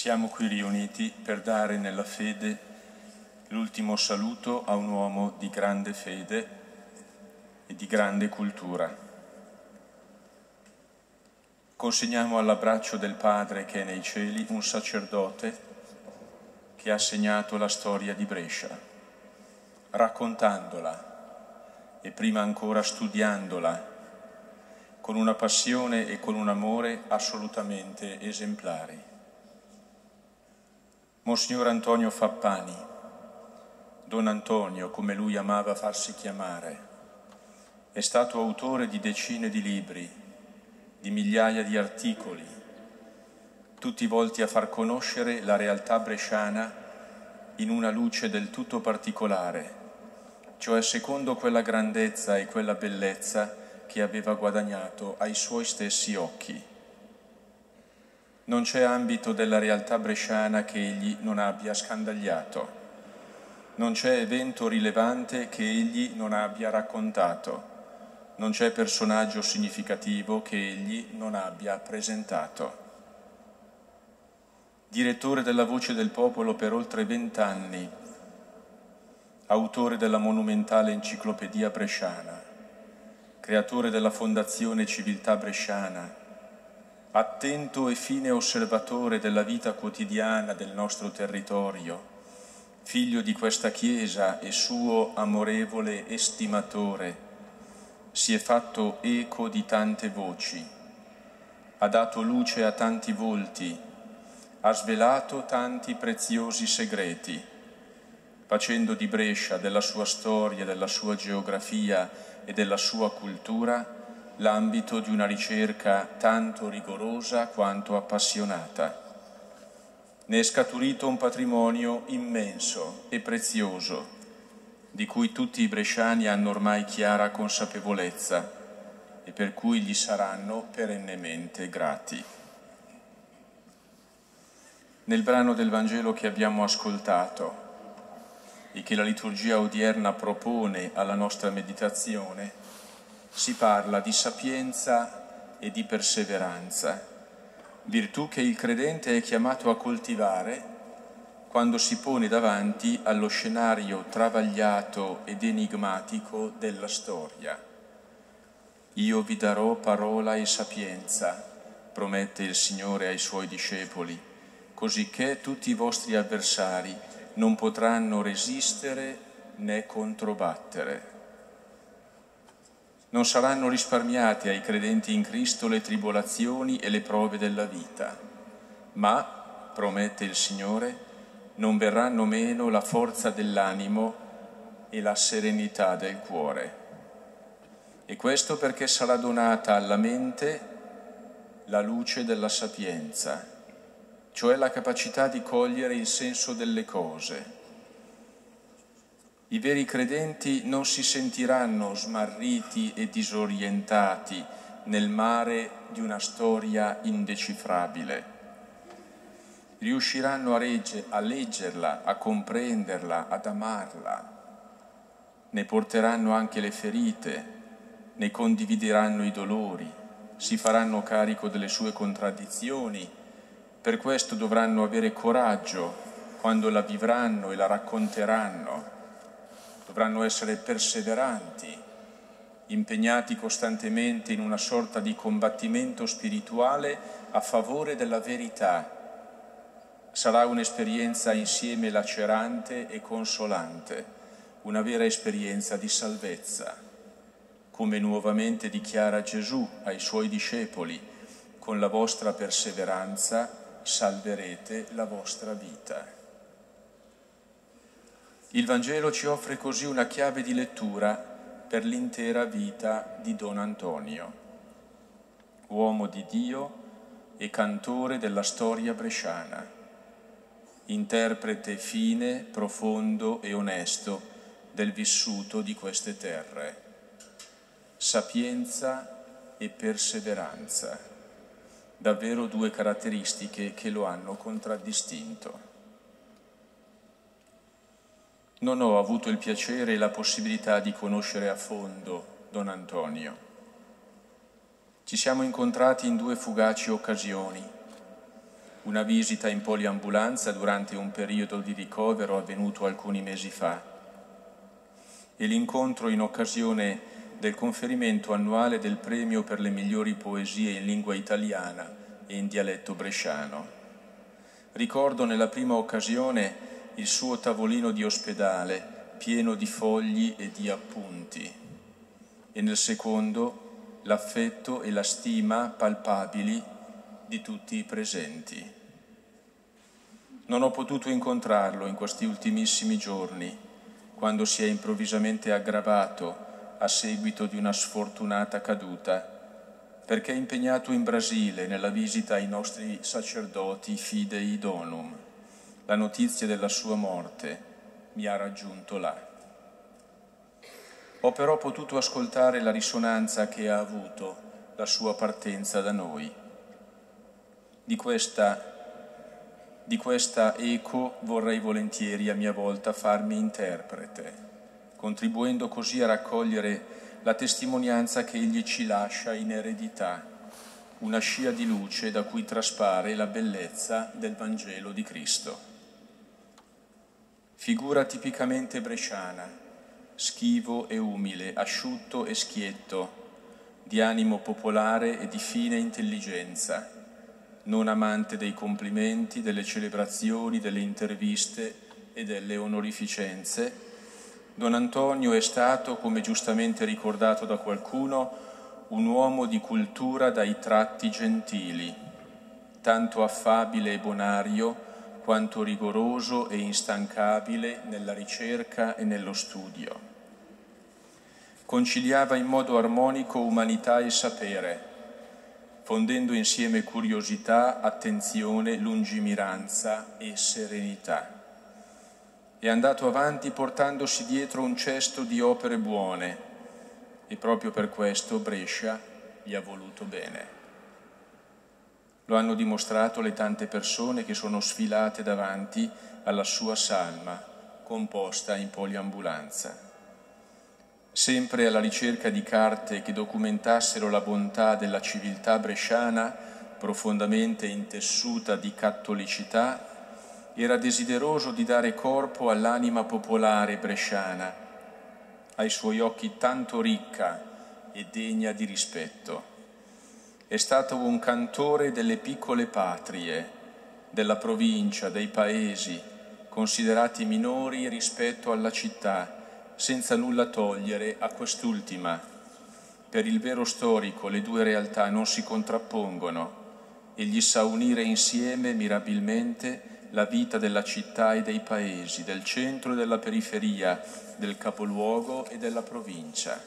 Siamo qui riuniti per dare nella fede l'ultimo saluto a un uomo di grande fede e di grande cultura. Consegniamo all'abbraccio del Padre che è nei cieli un sacerdote che ha segnato la storia di Brescia, raccontandola e prima ancora studiandola con una passione e con un amore assolutamente esemplari. Monsignor Antonio Fappani, Don Antonio, come lui amava farsi chiamare, è stato autore di decine di libri, di migliaia di articoli, tutti volti a far conoscere la realtà bresciana in una luce del tutto particolare, cioè secondo quella grandezza e quella bellezza che aveva guadagnato ai suoi stessi occhi. Non c'è ambito della realtà bresciana che egli non abbia scandagliato, non c'è evento rilevante che egli non abbia raccontato, non c'è personaggio significativo che egli non abbia presentato. Direttore della Voce del Popolo per oltre 20 anni, autore della monumentale Enciclopedia Bresciana, creatore della Fondazione Civiltà Bresciana, attento e fine osservatore della vita quotidiana del nostro territorio, figlio di questa Chiesa e suo amorevole estimatore, si è fatto eco di tante voci, ha dato luce a tanti volti, ha svelato tanti preziosi segreti, facendo di Brescia, della sua storia, della sua geografia e della sua cultura l'ambito di una ricerca tanto rigorosa quanto appassionata. Ne è scaturito un patrimonio immenso e prezioso, di cui tutti i bresciani hanno ormai chiara consapevolezza e per cui gli saranno perennemente grati. Nel brano del Vangelo che abbiamo ascoltato e che la liturgia odierna propone alla nostra meditazione, si parla di sapienza e di perseveranza, virtù che il credente è chiamato a coltivare quando si pone davanti allo scenario travagliato ed enigmatico della storia. Io vi darò parola e sapienza, promette il Signore ai Suoi discepoli, cosicché tutti i vostri avversari non potranno resistere né controbattere. Non saranno risparmiate ai credenti in Cristo le tribolazioni e le prove della vita, ma, promette il Signore, non verranno meno la forza dell'animo e la serenità del cuore. E questo perché sarà donata alla mente la luce della sapienza, cioè la capacità di cogliere il senso delle cose. I veri credenti non si sentiranno smarriti e disorientati nel mare di una storia indecifrabile. Riusciranno a leggerla, a comprenderla, ad amarla. Ne porteranno anche le ferite, ne condivideranno i dolori, si faranno carico delle sue contraddizioni. Per questo dovranno avere coraggio quando la vivranno e la racconteranno. Dovranno essere perseveranti, impegnati costantemente in una sorta di combattimento spirituale a favore della verità. Sarà un'esperienza insieme lacerante e consolante, una vera esperienza di salvezza, come nuovamente dichiara Gesù ai Suoi discepoli: con la vostra perseveranza salverete la vostra vita. Il Vangelo ci offre così una chiave di lettura per l'intera vita di Don Antonio, uomo di Dio e cantore della storia bresciana, interprete fine, profondo e onesto del vissuto di queste terre. Sapienza e perseveranza, davvero due caratteristiche che lo hanno contraddistinto. Non ho avuto il piacere e la possibilità di conoscere a fondo Don Antonio. Ci siamo incontrati in due fugaci occasioni, una visita in poliambulanza durante un periodo di ricovero avvenuto alcuni mesi fa e l'incontro in occasione del conferimento annuale del premio per le migliori poesie in lingua italiana e in dialetto bresciano. Ricordo nella prima occasione il suo tavolino di ospedale pieno di fogli e di appunti e nel secondo l'affetto e la stima palpabili di tutti i presenti. Non ho potuto incontrarlo in questi ultimissimi giorni, quando si è improvvisamente aggravato a seguito di una sfortunata caduta, perché è impegnato in Brasile nella visita ai nostri sacerdoti Fidei Donum. La notizia della sua morte mi ha raggiunto là. Ho però potuto ascoltare la risonanza che ha avuto la sua partenza da noi. Di questa eco vorrei volentieri a mia volta farmi interprete, contribuendo così a raccogliere la testimonianza che egli ci lascia in eredità, una scia di luce da cui traspare la bellezza del Vangelo di Cristo. Figura tipicamente bresciana, schivo e umile, asciutto e schietto, di animo popolare e di fine intelligenza, non amante dei complimenti, delle celebrazioni, delle interviste e delle onorificenze, Don Antonio è stato, come giustamente ricordato da qualcuno, un uomo di cultura dai tratti gentili, tanto affabile e bonario quanto rigoroso e instancabile nella ricerca e nello studio. Conciliava in modo armonico umanità e sapere, fondendo insieme curiosità, attenzione, lungimiranza e serenità. È andato avanti portandosi dietro un cesto di opere buone e proprio per questo Brescia gli ha voluto bene. Lo hanno dimostrato le tante persone che sono sfilate davanti alla sua salma, composta in poliambulanza. Sempre alla ricerca di carte che documentassero la bontà della civiltà bresciana, profondamente intessuta di cattolicità, era desideroso di dare corpo all'anima popolare bresciana, ai suoi occhi tanto ricca e degna di rispetto. È stato un cantore delle piccole patrie, della provincia, dei paesi, considerati minori rispetto alla città, senza nulla togliere a quest'ultima. Per il vero storico le due realtà non si contrappongono, egli sa unire insieme mirabilmente la vita della città e dei paesi, del centro e della periferia, del capoluogo e della provincia.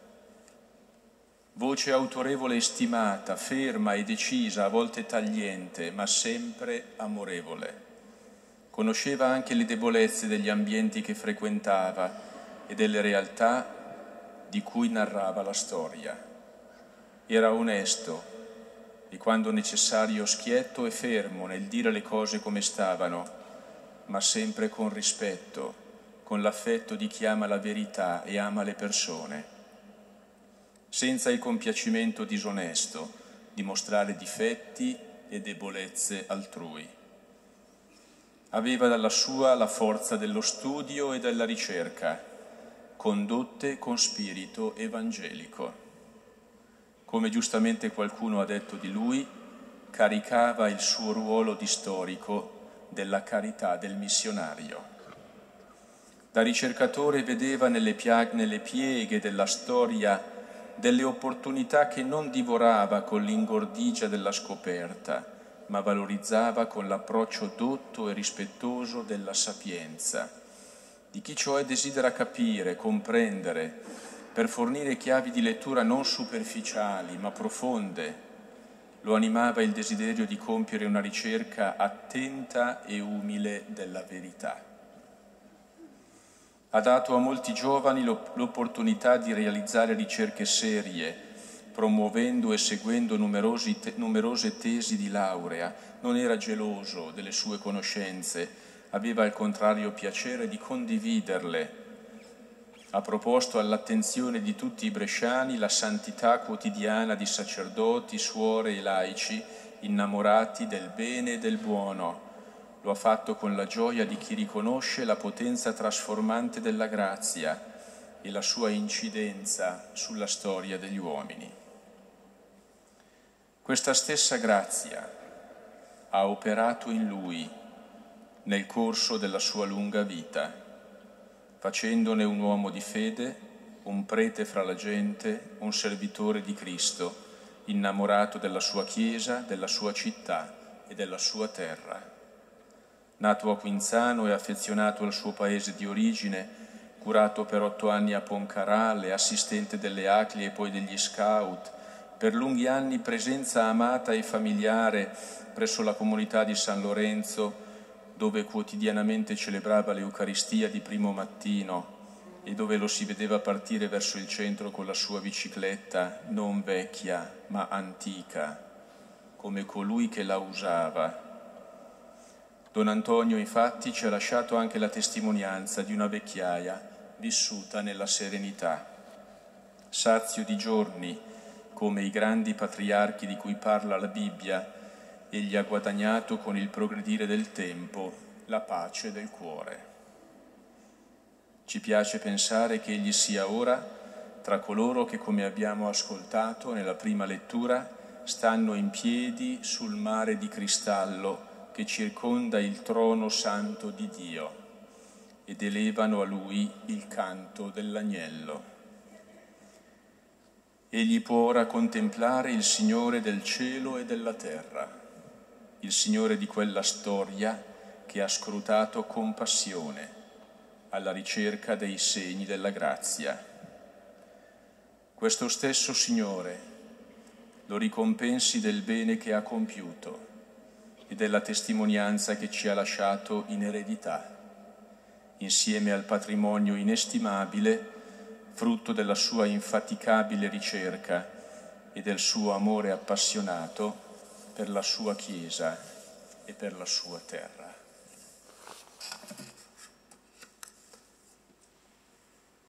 Voce autorevole e stimata, ferma e decisa, a volte tagliente, ma sempre amorevole. Conosceva anche le debolezze degli ambienti che frequentava e delle realtà di cui narrava la storia. Era onesto e, quando necessario, schietto e fermo nel dire le cose come stavano, ma sempre con rispetto, con l'affetto di chi ama la verità e ama le persone, senza il compiacimento disonesto di mostrare difetti e debolezze altrui. Aveva dalla sua la forza dello studio e della ricerca, condotte con spirito evangelico. Come giustamente qualcuno ha detto di lui, caricava il suo ruolo di storico della carità del missionario. Da ricercatore vedeva nelle pieghe della storia delle opportunità che non divorava con l'ingordigia della scoperta, ma valorizzava con l'approccio dotto e rispettoso della sapienza, di chi cioè desidera capire, comprendere, per fornire chiavi di lettura non superficiali, ma profonde. Lo animava il desiderio di compiere una ricerca attenta e umile della verità. Ha dato a molti giovani l'opportunità di realizzare ricerche serie, promuovendo e seguendo numerose tesi di laurea. Non era geloso delle sue conoscenze, aveva al contrario piacere di condividerle. Ha proposto all'attenzione di tutti i bresciani la santità quotidiana di sacerdoti, suore e laici innamorati del bene e del buono. Lo ha fatto con la gioia di chi riconosce la potenza trasformante della grazia e la sua incidenza sulla storia degli uomini. Questa stessa grazia ha operato in lui nel corso della sua lunga vita, facendone un uomo di fede, un prete fra la gente, un servitore di Cristo, innamorato della sua Chiesa, della sua città e della sua terra. Nato a Quinzano e affezionato al suo paese di origine, curato per 8 anni a Poncarale, assistente delle ACLI e poi degli Scout, per lunghi anni presenza amata e familiare presso la comunità di San Lorenzo, dove quotidianamente celebrava l'Eucaristia di primo mattino e dove lo si vedeva partire verso il centro con la sua bicicletta, non vecchia ma antica, come colui che la usava. Don Antonio, infatti, ci ha lasciato anche la testimonianza di una vecchiaia vissuta nella serenità. Sazio di giorni, come i grandi patriarchi di cui parla la Bibbia, egli ha guadagnato con il progredire del tempo la pace del cuore. Ci piace pensare che egli sia ora tra coloro che, come abbiamo ascoltato nella prima lettura, stanno in piedi sul mare di cristallo che circonda il trono santo di Dio ed elevano a lui il canto dell'agnello. Egli può ora contemplare il Signore del cielo e della terra, il Signore di quella storia che ha scrutato con passione alla ricerca dei segni della grazia. Questo stesso Signore lo ricompensi del bene che ha compiuto e della testimonianza che ci ha lasciato in eredità, insieme al patrimonio inestimabile, frutto della sua infaticabile ricerca e del suo amore appassionato per la sua Chiesa e per la sua terra.